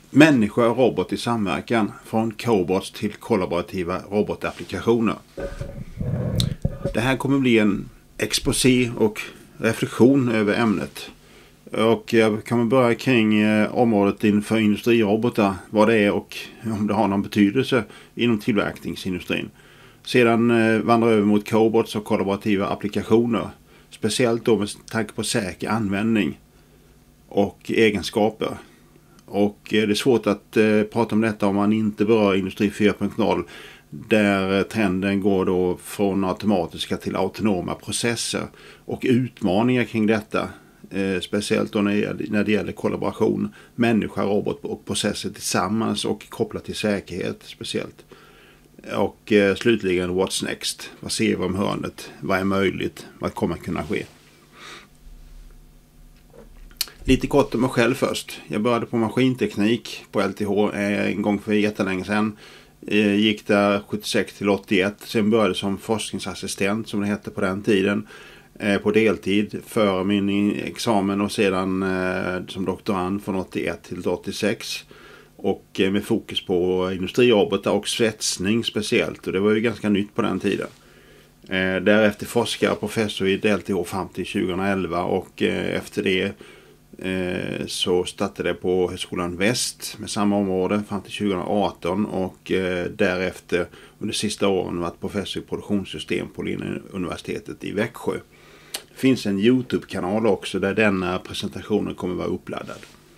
Människa och robot i samverkan, från cobots till kollaborativa robotapplikationer. Det här kommer bli en exposé och reflektion över ämnet. Och jag kommer börja kring området inför industrirobotar, vad det är och om det har någon betydelse inom tillverkningsindustrin. Sedan vandra över mot cobots och kollaborativa applikationer, speciellt då med tanke på säker användning och egenskaper. Och det är svårt att prata om detta om man inte berör industri 4.0, där trenden går då från automatiska till autonoma processer och utmaningar kring detta, speciellt då när det gäller kollaboration, människa, robot och processer tillsammans och kopplat till säkerhet speciellt. Och slutligen, what's next? Vad ser vi om hörnet? Vad är möjligt? Vad kommer kunna ske? Lite kort om mig själv först. Jag började på maskinteknik på LTH en gång för jättelänge sedan. Gick där 76 till 81. Sen började som forskningsassistent, som det hette på den tiden, på deltid före min examen, och sedan som doktorand från 81 till 86. Och med fokus på industrirobotar och svetsning speciellt. Och det var ju ganska nytt på den tiden. Därefter forskare och professor i LTH fram till 2011, och efter det så startade jag på Högskolan Väst med samma område fram till 2018, och därefter under sista åren varit professor i produktionssystem på Linnéuniversitetet i Växjö. Det finns en YouTube-kanal också där denna presentationen kommer vara uppladdad.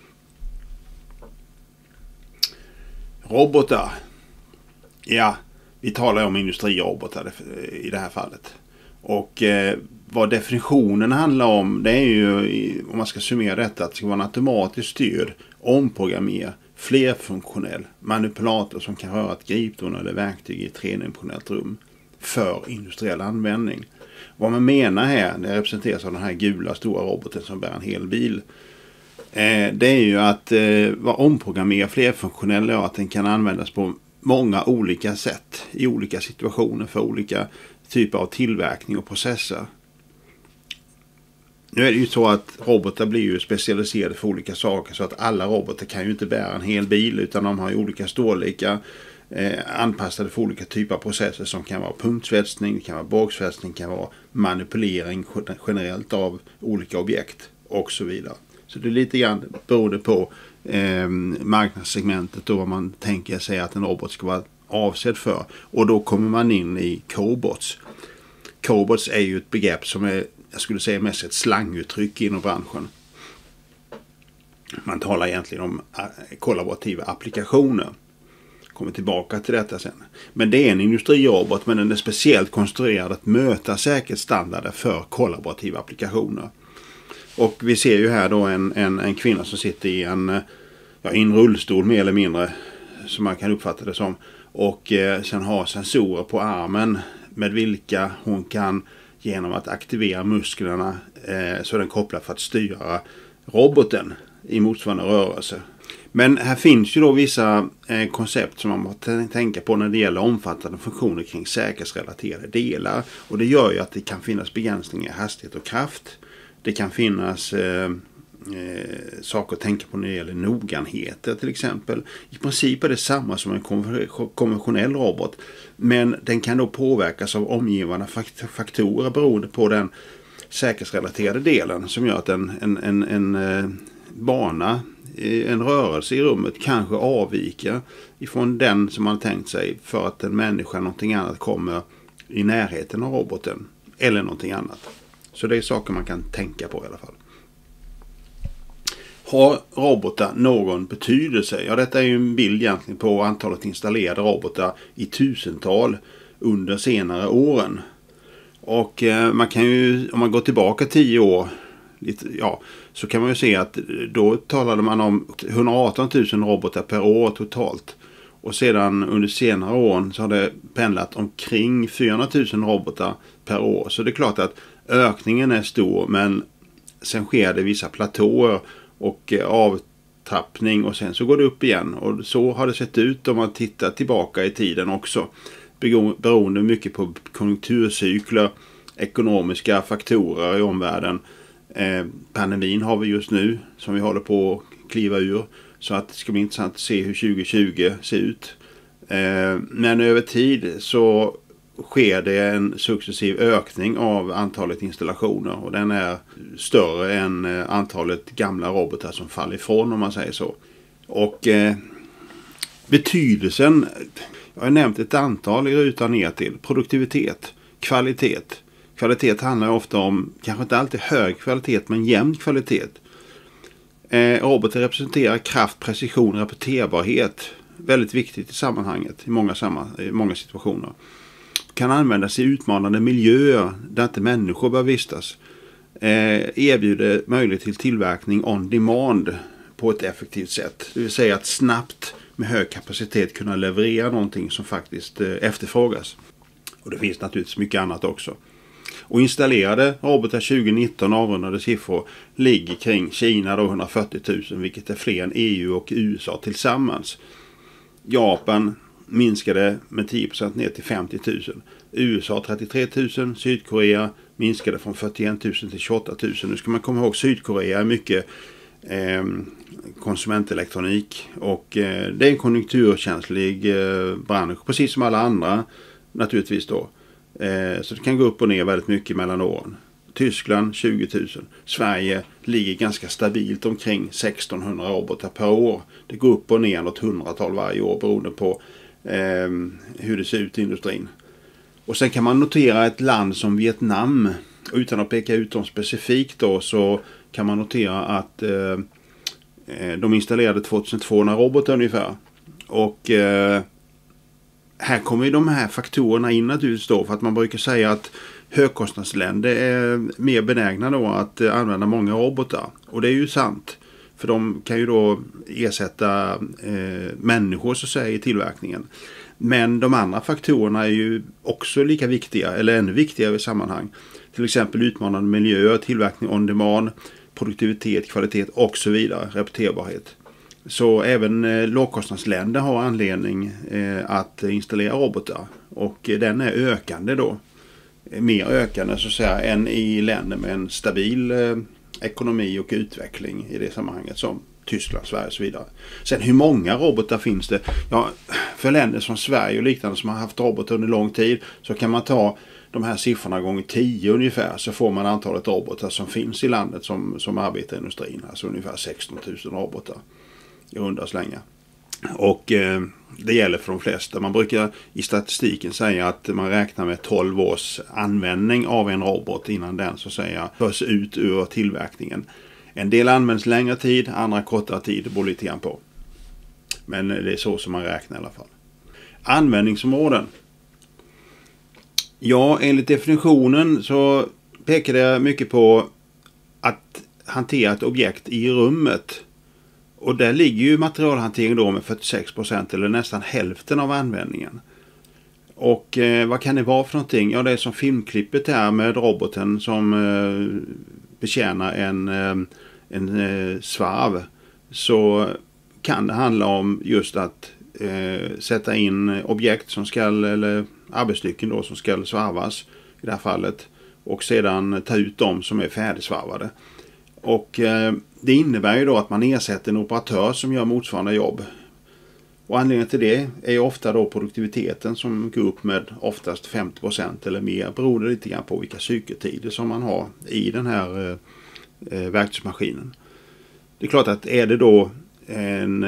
Robotar. Ja, vi talar om industrirobotar i det här fallet. Och vad definitionen handlar om, det är ju, om man ska summera detta, att det ska vara en automatiskt styrd, omprogrammerad, flerfunktionell manipulator som kan röra ett gripdon eller verktyg i ett tredimensionellt rum för industriell användning. Vad man menar här, det representeras av den här gula stora roboten som bär en hel bil. Det är ju att vara omprogrammerad, flerfunktionell, är att den kan användas på många olika sätt i olika situationer för olika typer av tillverkning och processer. Nu är det ju så att robotar blir ju specialiserade för olika saker, så att alla robotar kan ju inte bära en hel bil, utan de har ju olika storlekar anpassade för olika typer av processer som kan vara punktsvetsning, det kan vara bågsvetsning, det kan vara manipulering generellt av olika objekt och så vidare. Så det är lite grann beroende på marknadssegmentet och vad man tänker sig att en robot ska vara avsedd för. Och då kommer man in i cobots. Cobots är ju ett begrepp som är, jag skulle säga, mest ett slanguttryck inom branschen. Man talar egentligen om kollaborativa applikationer. Kommer tillbaka till detta sen. Men det är en industrirobot, men den är speciellt konstruerad att möta säkerhetsstandarder för kollaborativa applikationer. Och vi ser ju här då en kvinna som sitter i en rullstol mer eller mindre, som man kan uppfatta det som. Och sen har sensorer på armen med vilka hon kan, genom att aktivera musklerna, så den kopplar för att styra roboten i motsvarande rörelse. Men här finns ju då vissa koncept som man måste tänka på när det gäller omfattande funktioner kring säkerhetsrelaterade delar. Och det gör ju att det kan finnas begränsningar i hastighet och kraft. Det kan finnas saker att tänka på när det gäller noggrannheter till exempel. I princip är det samma som en konventionell robot, men den kan då påverkas av omgivande faktorer beroende på den säkerhetsrelaterade delen, som gör att en bana, en rörelse i rummet kanske avviker ifrån den som man tänkt sig, för att en människa eller någonting annat kommer i närheten av roboten eller någonting annat. Så det är saker man kan tänka på i alla fall. Har robotar någon betydelse? Ja, detta är ju en bild egentligen på antalet installerade robotar i tusental under senare åren. Och man kan ju, om man går tillbaka 10 år, så kan man ju se att då talade man om 118 000 robotar per år totalt. Och sedan under senare åren så har det pendlat omkring 400 000 robotar per år. Så det är klart att ökningen är stor, men sen sker det vissa platåer och avtrappning, och sen så går det upp igen. Och så har det sett ut om man tittar tillbaka i tiden också. Beroende mycket på konjunkturcykler, ekonomiska faktorer i omvärlden. Pandemin har vi just nu som vi håller på att kliva ur. Så att det ska bli intressant att se hur 2020 ser ut. Men över tid så sker det en successiv ökning av antalet installationer. Och den är större än antalet gamla robotar som faller ifrån, om man säger så. Och betydelsen, jag har nämnt ett antal i rutan ner till. Produktivitet, kvalitet. Kvalitet handlar ofta om, kanske inte alltid hög kvalitet, men jämn kvalitet. Robotar representerar kraft, precision, rapporterbarhet. Väldigt viktigt i sammanhanget, i många situationer. Kan användas i utmanande miljöer där inte människor bör vistas. Erbjuder möjlighet till tillverkning on demand på ett effektivt sätt. Det vill säga att snabbt med hög kapacitet kunna leverera någonting som faktiskt efterfrågas. Och det finns naturligtvis mycket annat också. Och installerade robotar 2019, avrundade siffror, ligger kring Kina då 140 000, vilket är fler än EU och USA tillsammans. Japan minskade med 10% ner till 50 000. USA 33 000, Sydkorea minskade från 41 000 till 28 000. Nu ska man komma ihåg, Sydkorea är mycket konsumentelektronik och det är en konjunkturkänslig bransch, precis som alla andra naturligtvis då. Så det kan gå upp och ner väldigt mycket mellan åren. Tyskland 20 000. Sverige ligger ganska stabilt omkring 1600 robotar per år. Det går upp och ner något 100-tal varje år beroende på hur det ser ut i industrin. Och sen kan man notera ett land som Vietnam, utan att peka ut dem specifikt då, så kan man notera att de installerade 2200 robotar ungefär. Och här kommer ju de här faktorerna in naturligtvis då, för att man brukar säga att högkostnadsländer är mer benägna då att använda många robotar. Och det är ju sant. För de kan ju då ersätta människor så att säga i tillverkningen. Men de andra faktorerna är ju också lika viktiga, eller ännu viktigare i sammanhang. Till exempel utmanande miljöer, tillverkning on demand, produktivitet, kvalitet och så vidare, repeterbarhet. Så även lågkostnadsländer har anledning att installera robotar. Och den är ökande då. Mer ökande så att säga än i länder med en stabil ekonomi och utveckling i det sammanhanget som Tyskland, Sverige och så vidare. Sen hur många robotar finns det? Ja, för länder som Sverige och liknande som har haft robotar under lång tid så kan man ta de här siffrorna gånger 10 ungefär, så får man antalet robotar som finns i landet som arbetar i industrin. Alltså ungefär 16 000 robotar i runda slängar. Och det gäller för de flesta. Man brukar i statistiken säga att man räknar med 12 års användning av en robot innan den så att säga förs ut ur tillverkningen. En del används längre tid, andra kortare tid, det beror lite grann på. Men det är så som man räknar i alla fall. Användningsområden. Ja, enligt definitionen så pekar det mycket på att hantera ett objekt i rummet. Och där ligger ju materialhantering då med 46% eller nästan hälften av användningen. Och vad kan det vara för någonting? Ja, det är som filmklippet här med roboten som betjänar en svarv. Så kan det handla om just att sätta in objekt som ska, eller arbetsstycken då som ska svarvas i det här fallet. Och sedan ta ut dem som är färdigsvarvade. Och det innebär ju då att man ersätter en operatör som gör motsvarande jobb. Och anledningen till det är ofta då produktiviteten som går upp med oftast 50% eller mer. Beroende lite grann på vilka cykeltider som man har i den här verktygsmaskinen. Det är klart att är det då en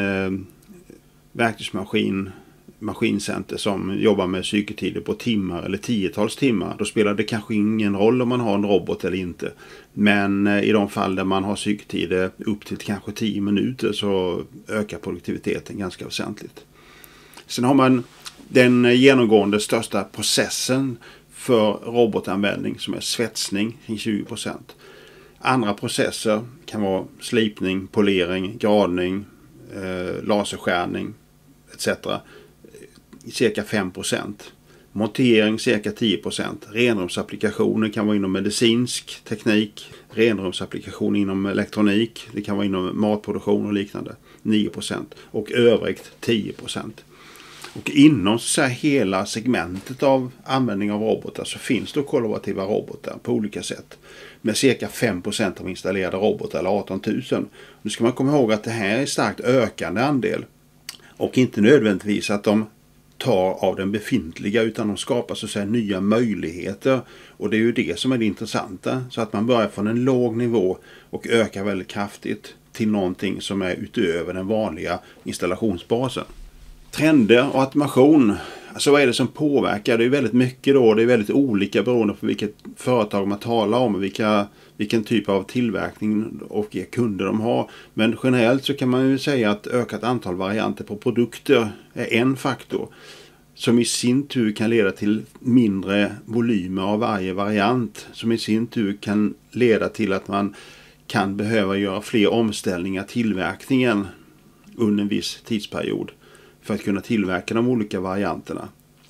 maskincenter som jobbar med cykeltider på timmar eller 10-tals timmar, då spelar det kanske ingen roll om man har en robot eller inte. Men i de fall där man har cykeltider upp till kanske 10 minuter så ökar produktiviteten ganska väsentligt. Sen har man den genomgående största processen för robotanvändning som är svetsning, kring 20%. Andra processer kan vara slipning, polering, gradning, laserskärning etc. Cirka 5%. Montering cirka 10%. Renrumsapplikationer kan vara inom medicinsk teknik. Renrumsapplikationer inom elektronik. Det kan vara inom matproduktion och liknande. 9%. Och övrigt 10%. Och inom så här hela segmentet av användning av robotar så finns det kollaborativa robotar på olika sätt. Med cirka 5% av installerade robotar, eller 18 000. Nu ska man komma ihåg att det här är starkt ökande andel. Och inte nödvändigtvis att de tar av den befintliga, utan de skapar så att säga nya möjligheter. Och det är ju det som är det intressanta. Så att man börjar från en låg nivå och ökar väldigt kraftigt till någonting som är utöver den vanliga installationsbasen. Trender och automation. Alltså vad är det som påverkar? Det är väldigt mycket då. Det är väldigt olika beroende på vilket företag man talar om och vilken typ av tillverkning och vilka kunder de har. Men generellt så kan man ju säga att ökat antal varianter på produkter är en faktor. Som i sin tur kan leda till mindre volymer av varje variant. Som i sin tur kan leda till att man kan behöva göra fler omställningar tillverkningen under en viss tidsperiod. För att kunna tillverka de olika varianterna.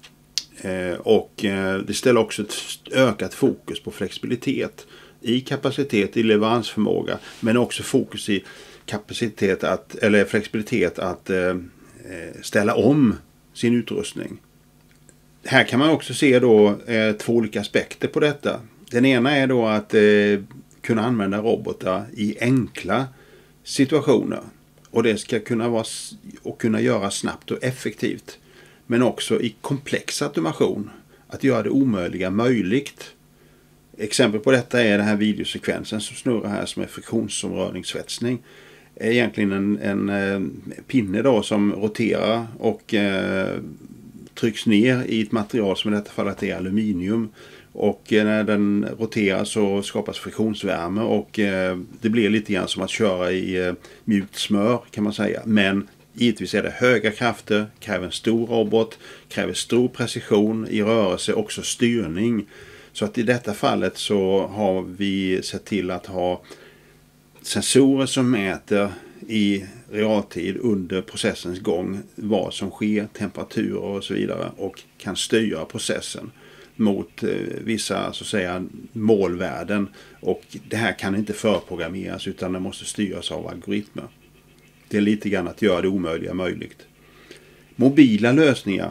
Och det ställer också ett ökat fokus på flexibilitet i kapacitet, i leveransförmåga. Men också fokus i kapacitet eller flexibilitet att ställa om sin utrustning. Här kan man också se då två olika aspekter på detta. Den ena är då att kunna använda robotar i enkla situationer. Och det ska kunna göra snabbt och effektivt. Men också i komplex automation. Att göra det omöjliga möjligt. Exempel på detta är den här videosekvensen som snurrar här som är friktionsomrörningssvetsning. Är egentligen en pinne då som roterar och trycks ner i ett material som i detta fallet är aluminium. Och när den roterar så skapas friktionsvärme och det blir lite grann som att köra i mjukt smör kan man säga. Men givetvis är det höga krafter, kräver en stor robot, kräver stor precision i rörelse, också styrning. Så att i detta fallet så har vi sett till att ha sensorer som mäter i realtid under processens gång vad som sker, temperaturer och så vidare, och kan styra processen mot vissa så att säga målvärden, och det här kan inte förprogrammeras utan det måste styras av algoritmer. Det är lite grann att göra det omöjliga möjligt. Mobila lösningar.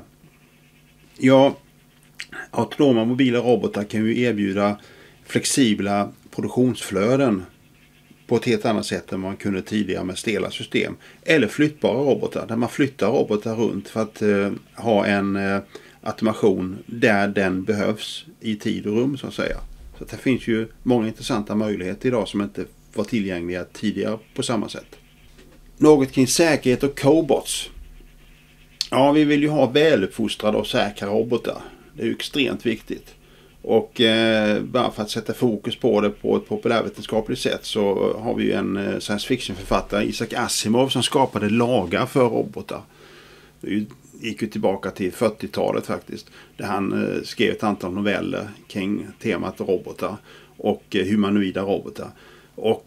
Ja, autonoma mobila robotar kan ju erbjuda flexibla produktionsflöden på ett helt annat sätt än man kunde tidigare med stela system. Eller flyttbara robotar där man flyttar robotar runt för att ha en automation där den behövs i tid och rum så att säga. Så att det finns ju många intressanta möjligheter idag som inte var tillgängliga tidigare på samma sätt. Något kring säkerhet och cobots. Ja, vi vill ju ha väluppfostrade och säkra robotar. Det är ju extremt viktigt. Och bara för att sätta fokus på det på ett populärvetenskapligt sätt så har vi ju en science fiction-författare, Isaac Asimov, som skapade lagar för robotar. Det gick ju tillbaka till 40-talet faktiskt. Där han skrev ett antal noveller kring temat robotar och humanoida robotar. Och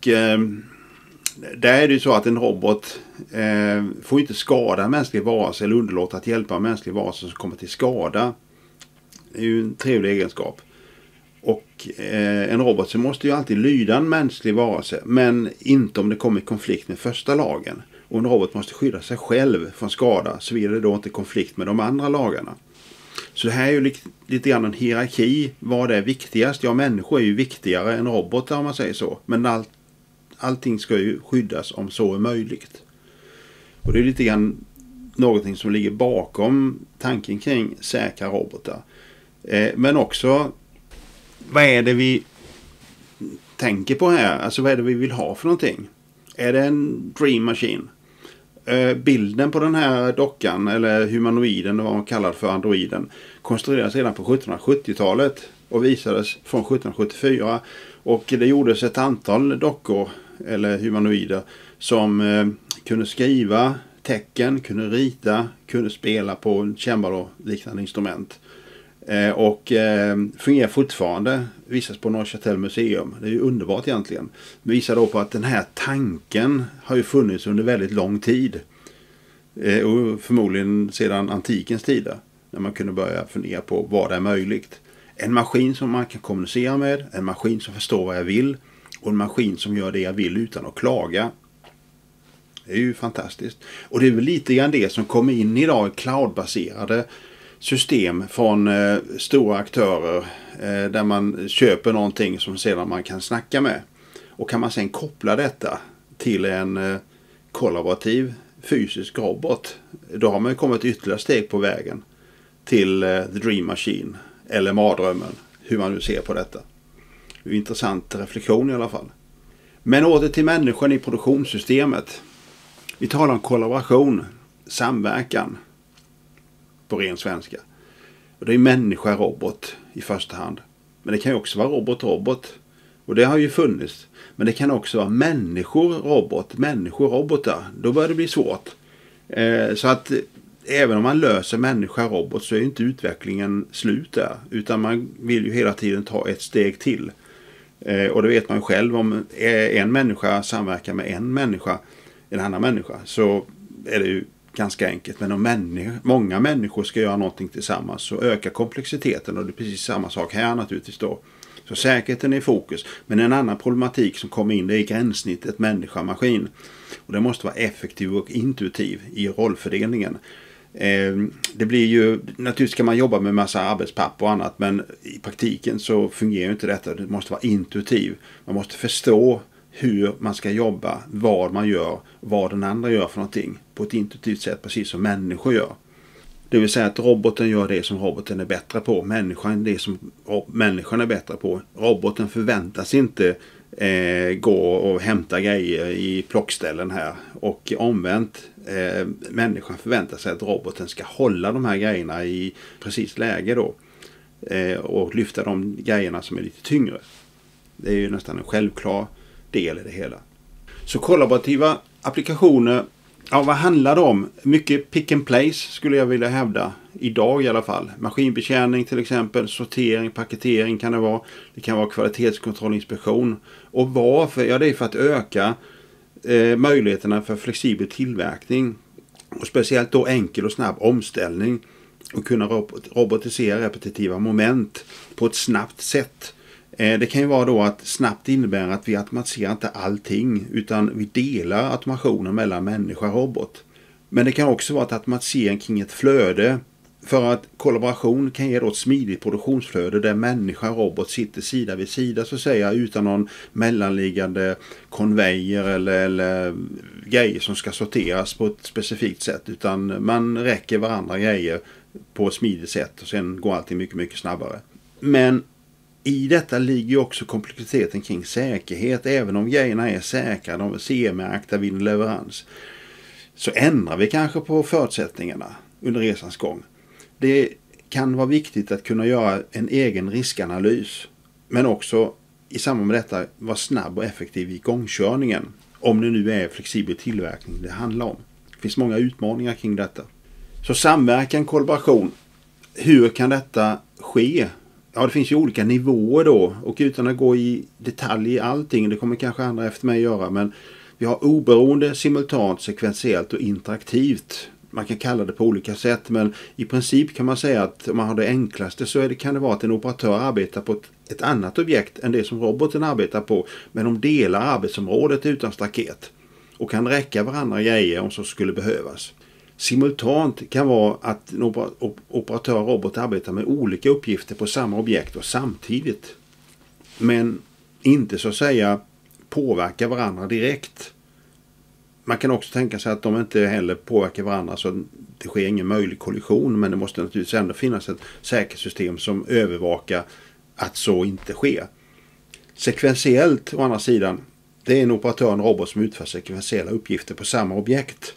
där är det ju så att en robot får inte skada en mänsklig varelse eller underlåta att hjälpa en mänsklig varelse som kommer till skada. Det är ju en trevlig egenskap. Och en robot så måste ju alltid lyda en mänsklig varelse, men inte om det kommer i konflikt med första lagen. Och en robot måste skydda sig själv från skada, så vidare det då inte konflikt med de andra lagarna. Så det här är ju lite grann en hierarki. Vad är viktigast? Ja, människor är ju viktigare än robotar om man säger så. Men allting ska ju skyddas om så är möjligt. Och det är lite grann någonting som ligger bakom tanken kring säkra robotar. Men också, vad är det vi tänker på här? Alltså vad är det vi vill ha för någonting? Är det en dream machine? Bilden på den här dockan, eller humanoiden, vad man kallar för androiden, konstruerades redan på 1770-talet och visades från 1774. Och det gjordes ett antal dockor, eller humanoider, som kunde skriva tecken, kunde rita, kunde spela på en cembalo-liknande instrument. Och fungerar fortfarande, visas på Neuchâtel museum. Det är ju underbart egentligen. Det visar då på att den här tanken har ju funnits under väldigt lång tid. Och förmodligen sedan antikens tider. När man kunde börja fundera på vad är möjligt. En maskin som man kan kommunicera med. En maskin som förstår vad jag vill. Och en maskin som gör det jag vill utan att klaga. Det är ju fantastiskt. Och det är väl lite grann det som kommer in idag i cloudbaserade system från stora aktörer där man köper någonting som sedan man kan snacka med. Och kan man sen koppla detta till en kollaborativ fysisk robot, då har man ju kommit ytterligare steg på vägen till The Dream Machine eller mardrömmen, hur man nu ser på detta. Det är en intressant reflektion i alla fall. Men åter till människan i produktionssystemet. Vi talar om kollaboration, samverkan på ren svenska. Och det är människa-robot i första hand. Men det kan ju också vara robot-robot. Och det har ju funnits. Men det kan också vara människor-robot, människor-robotar. Då börjar det bli svårt. Så att även om man löser människa-robot så är inte utvecklingen slut där. Utan man vill ju hela tiden ta ett steg till. Och det vet man ju själv, om en människa samverkar med en annan människa, så är det ju ganska enkelt. Men om många människor ska göra någonting tillsammans så ökar komplexiteten, och det är precis samma sak här naturligtvis då. Så säkerheten är i fokus. Men en annan problematik som kommer in, det är gränssnittet människa-maskin. Och det måste vara effektiv och intuitiv i rollfördelningen. Det blir ju, naturligtvis kan man jobba med massa arbetspapper och annat, men i praktiken så fungerar inte detta. Det måste vara intuitiv. Man måste förstå hur man ska jobba, vad man gör, vad den andra gör för någonting på ett intuitivt sätt, precis som människor gör. Det vill säga att roboten gör det som roboten är bättre på, människan det som människan är bättre på. Roboten förväntas inte gå och hämta grejer i plockställen här, och omvänt, människan förväntar sig att roboten ska hålla de här grejerna i precis läge då, och lyfta de grejerna som är lite tyngre. Det är ju nästan en självklar del i det hela. Så kollaborativa applikationer, ja, vad handlar det om? Mycket pick and place skulle jag vilja hävda. Idag i alla fall. Maskinbetjäning till exempel, sortering, paketering kan det vara. Det kan vara kvalitetskontrollinspektion. Och varför? Ja, det är för att öka möjligheterna för flexibel tillverkning. Och speciellt då enkel och snabb omställning. Och kunna robotisera repetitiva moment på ett snabbt sätt. Det kan ju vara då att snabbt innebär att vi automatiserar inte allting, utan vi delar automationen mellan människa och robot. Men det kan också vara att automatisering kring ett flöde, för att kollaboration kan ge då ett smidigt produktionsflöde där människa och robot sitter sida vid sida så att säga, utan någon mellanliggande konvejer eller grejer som ska sorteras på ett specifikt sätt, utan man räcker varandra grejer på ett smidigt sätt och sen går allting mycket, mycket snabbare. Men i detta ligger också komplexiteten kring säkerhet. Även om grejerna är säkra, de är CE-märkta vid en leverans, så ändrar vi kanske på förutsättningarna under resans gång. Det kan vara viktigt att kunna göra en egen riskanalys, men också i samband med detta vara snabb och effektiv i gångkörningen, om det nu är flexibel tillverkning det handlar om. Det finns många utmaningar kring detta. Så samverkan, kollaboration, hur kan detta ske? Ja, det finns ju olika nivåer då, och utan att gå i detalj i allting, det kommer kanske andra efter mig göra, men vi har oberoende, simultant, sekventiellt och interaktivt. Man kan kalla det på olika sätt, men i princip kan man säga att om man har det enklaste så kan det vara att en operatör arbetar på ett annat objekt än det som roboten arbetar på, men de delar arbetsområdet utan staket och kan räcka varandra grejer om så skulle behövas. Simultant kan vara att en operatör och robot arbetar med olika uppgifter på samma objekt och samtidigt, men inte så att säga påverkar varandra direkt. Man kan också tänka sig att de inte heller påverkar varandra så det sker ingen möjlig kollision, men det måste naturligtvis ändå finnas ett säkerhetssystem som övervakar att så inte sker. Sekventiellt å andra sidan, det är en operatör och en robot som utför sekventiella uppgifter på samma objekt.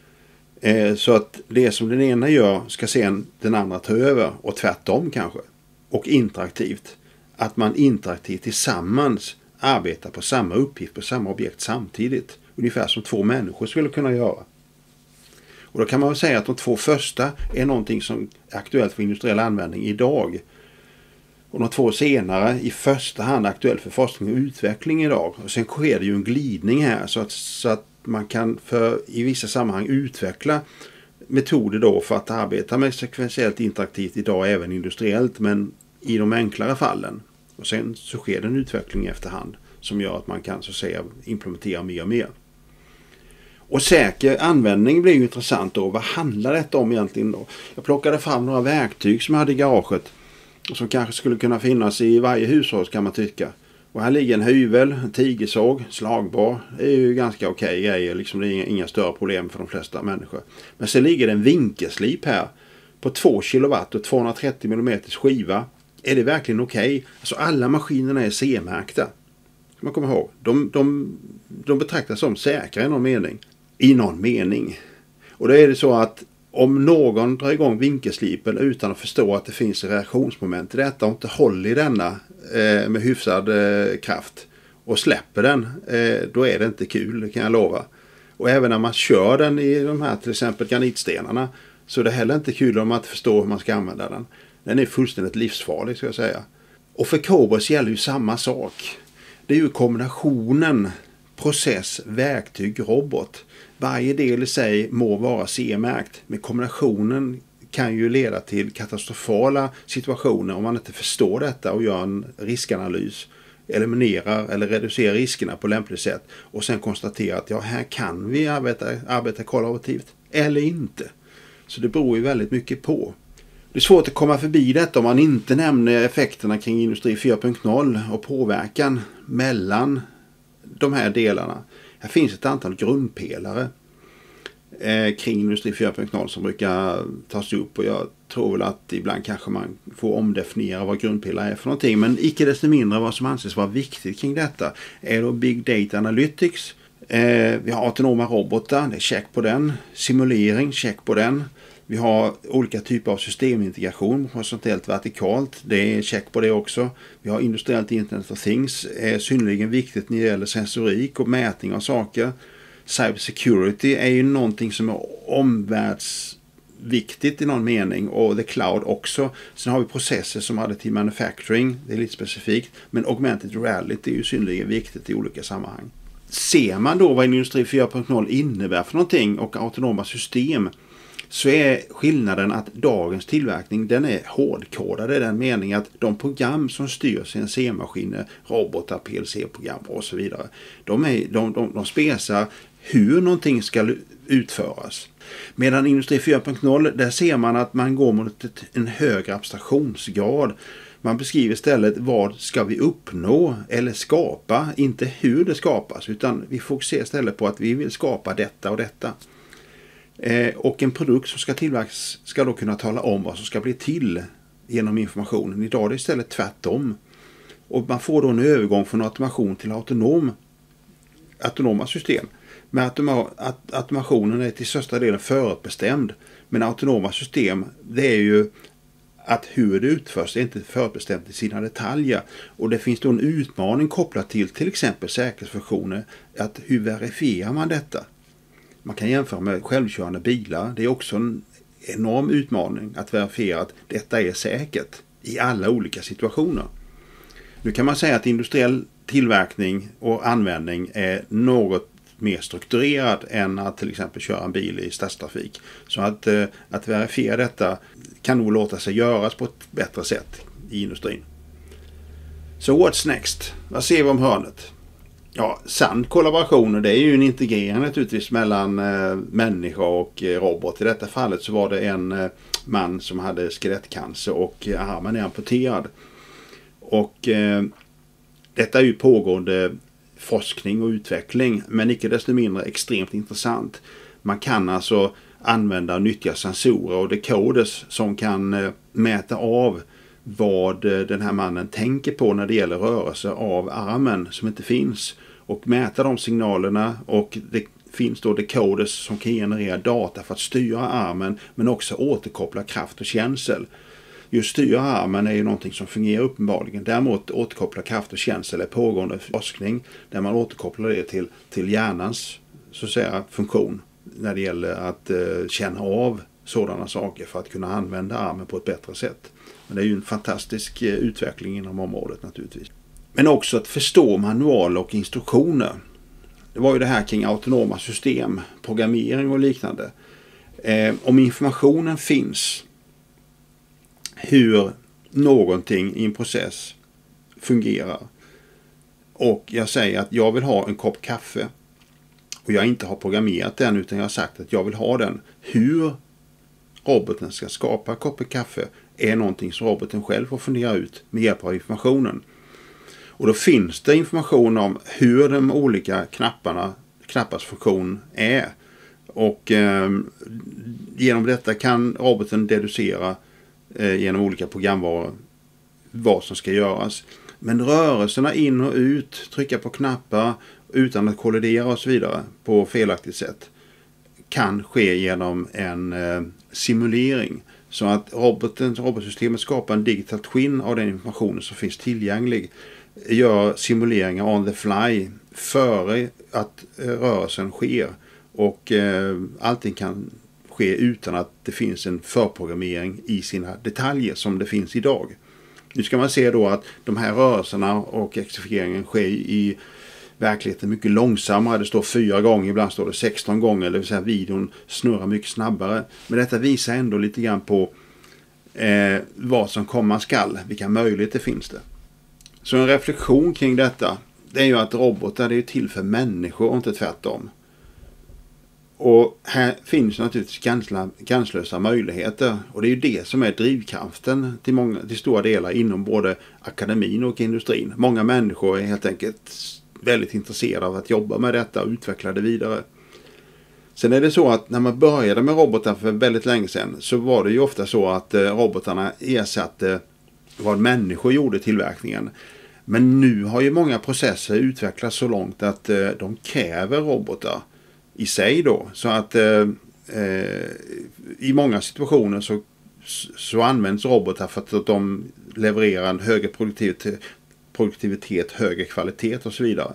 Så att det som den ena gör ska sen den andra ta över, och tvärtom kanske. Och interaktivt, att man interaktivt tillsammans arbetar på samma uppgift på samma objekt samtidigt. Ungefär som två människor skulle kunna göra. Och då kan man väl säga att de två första är någonting som är aktuellt för industriell användning idag. Och de två senare i första hand aktuellt för forskning och utveckling idag. Och sen sker det ju en glidning här så att man kan i vissa sammanhang utveckla metoder då för att arbeta med sekventiellt interaktivt idag även industriellt, men i de enklare fallen. Och sen så sker det en utveckling i efterhand som gör att man kan så att säga implementera mer och mer. Och säker användning blir ju intressant då. Vad handlar detta om egentligen då? Jag plockade fram några verktyg som jag hade i garaget. Och som kanske skulle kunna finnas i varje hushåll kan man tycka. Och här ligger en hyvel, en tigersåg, slagbar. Det är ju ganska okej grejer. Liksom det är inga större problem för de flesta människor. Men sen ligger det en vinkelslip här. På 2 kilowatt och 230 mm skiva. Är det verkligen okej? Alltså alla maskinerna är CE-märkta. Ska man komma ihåg. De betraktas som säkra i någon mening. I någon mening. Och då är det så att om någon drar igång vinkelslipen utan att förstå att det finns reaktionsmoment i detta och inte håller i denna med hyfsad kraft och släpper den, då är det inte kul, det kan jag lova. Och även när man kör den i de här till exempel granitstenarna så är det heller inte kul om man inte förstår hur man ska använda den. Den är fullständigt livsfarlig ska jag säga. Och för Cobras gäller ju samma sak. Det är ju kombinationen process, verktyg, robot. Varje del i sig må vara CE-märkt, men kombinationen kan ju leda till katastrofala situationer om man inte förstår detta och gör en riskanalys, eliminerar eller reducerar riskerna på lämpligt sätt och sen konstaterar att ja, här kan vi arbeta kollaborativt eller inte. Så det beror ju väldigt mycket på. Det är svårt att komma förbi detta om man inte nämner effekterna kring Industri 4.0 och påverkan mellan de här delarna. Här finns ett antal grundpelare kring Industri 4.0 som brukar tas upp och jag tror väl att ibland kanske man får omdefiniera vad grundpelare är för någonting. Men icke desto mindre vad som anses vara viktigt kring detta är då Big Data Analytics. Vi har autonoma robotar, det är check på den. Simulering, check på den. Vi har olika typer av systemintegration, horisontellt vertikalt, det är check på det också. Vi har industriellt Internet of Things, är synnerligen viktigt när det gäller sensorik och mätning av saker. Cybersecurity är ju någonting som är omvärldsviktigt i någon mening och the cloud också. Sen har vi processer som additive manufacturing, det är lite specifikt, men augmented reality är ju synnerligen viktigt i olika sammanhang. Ser man då vad Industri 4.0 innebär för någonting och autonoma system, så är skillnaden att dagens tillverkning den är hårdkodad i den meningen att de program som styr CNC-maskiner, robotar, PLC-program och så vidare, de spesar hur någonting ska utföras. Medan Industri 4.0 där ser man att man går mot en högre abstraktionsgrad. Man beskriver istället vad ska vi uppnå eller skapa, inte hur det skapas utan vi fokuserar istället på att vi vill skapa detta och detta. Och en produkt som ska tillverkas ska då kunna tala om vad som ska bli till genom informationen. Idag är det istället tvärtom. Och man får då en övergång från automation till autonoma system. Men automationen är till största delen förutbestämd. Men autonoma system, det är ju att hur det utförs är inte förutbestämt i sina detaljer. Och det finns då en utmaning kopplat till exempel säkerhetsfunktioner. Att hur verifierar man detta? Man kan jämföra med självkörande bilar. Det är också en enorm utmaning att verifiera att detta är säkert i alla olika situationer. Nu kan man säga att industriell tillverkning och användning är något mer strukturerad än att till exempel köra en bil i stadstrafik. Så att verifiera detta kan nog låta sig göras på ett bättre sätt i industrin. Så what's next? Vad ser vi om hörnet? Ja, sann kollaboration, det är ju en integrering naturligtvis mellan människa och robot. I detta fallet så var det en man som hade skelettcancer och armen är amputerad. Och detta är ju pågående forskning och utveckling, men icke desto mindre extremt intressant. Man kan alltså använda och nyttja sensorer och decoders som kan mäta av vad den här mannen tänker på när det gäller rörelse av armen som inte finns och mäta de signalerna, och det finns då decoders som kan generera data för att styra armen men också återkoppla kraft och känsel. Just styra armen är ju någonting som fungerar uppenbarligen. Däremot återkoppla kraft och känsel är pågående forskning där man återkopplar det till hjärnans så att säga funktion när det gäller att känna av sådana saker för att kunna använda armen på ett bättre sätt. Men det är ju en fantastisk utveckling inom området naturligtvis. Men också att förstå manualer och instruktioner. Det var ju det här kring autonoma system, programmering och liknande. Om informationen finns hur någonting i en process fungerar och jag säger att jag vill ha en kopp kaffe och jag inte har programmerat den, utan jag har sagt att jag vill ha den. Hur roboten ska skapa kopp kaffe är någonting som roboten själv får fundera ut med hjälp av informationen. Och då finns det information om hur de olika knappars funktion är. Och genom detta kan roboten deducera genom olika programvaror vad som ska göras. Men rörelserna in och ut, trycka på knappar utan att kollidera och så vidare på felaktigt sätt kan ske genom en simulering. Så att robotsystemet skapar en digital twin av den informationen som finns tillgänglig. Gör simuleringar on the fly före att rörelsen sker. Och allting kan ske utan att det finns en förprogrammering i sina detaljer som det finns idag. Nu ska man se då att de här rörelserna och exekveringen sker i verkligheten mycket långsammare. Det står 4 gånger, ibland står det 16 gånger. Det vill säga videon snurrar mycket snabbare. Men detta visar ändå lite grann på vad som komma skall. Vilka möjligheter finns det. Så en reflektion kring detta, det är ju att robotar är till för människor och inte tvärtom. Och här finns naturligtvis gränslösa möjligheter. Och det är ju det som är drivkraften till stora delar inom både akademin och industrin. Många människor är helt enkelt väldigt intresserade av att jobba med detta och utveckla det vidare. Sen är det så att när man började med robotar för väldigt länge sedan så var det ju ofta så att robotarna ersatte vad människor gjorde tillverkningen. Men nu har ju många processer utvecklats så långt att de kräver robotar i sig då. Så att i många situationer så används robotar för att de levererar en högre produktivitet, högre kvalitet och så vidare.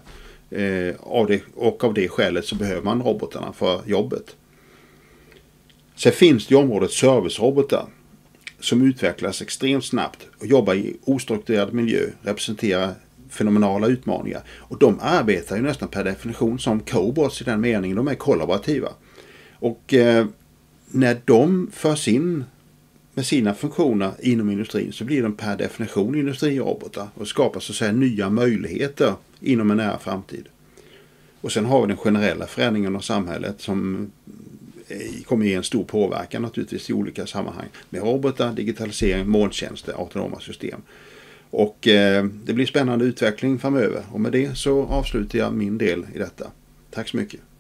Av det skälet så behöver man robotarna för jobbet. Sen finns det i området servicerobotar som utvecklas extremt snabbt och jobbar i ostrukturerad miljö, representerar fenomenala utmaningar. Och de arbetar ju nästan per definition som cobots i den meningen. De är kollaborativa. Och när de förs in med sina funktioner inom industrin så blir de per definition industrirobotar och skapar så att säga nya möjligheter inom en nära framtid. Och sen har vi den generella förändringen av samhället som kommer ge en stor påverkan naturligtvis i olika sammanhang med robotar, digitalisering, molntjänster, autonoma system. Och det blir spännande utveckling framöver och med det så avslutar jag min del i detta. Tack så mycket.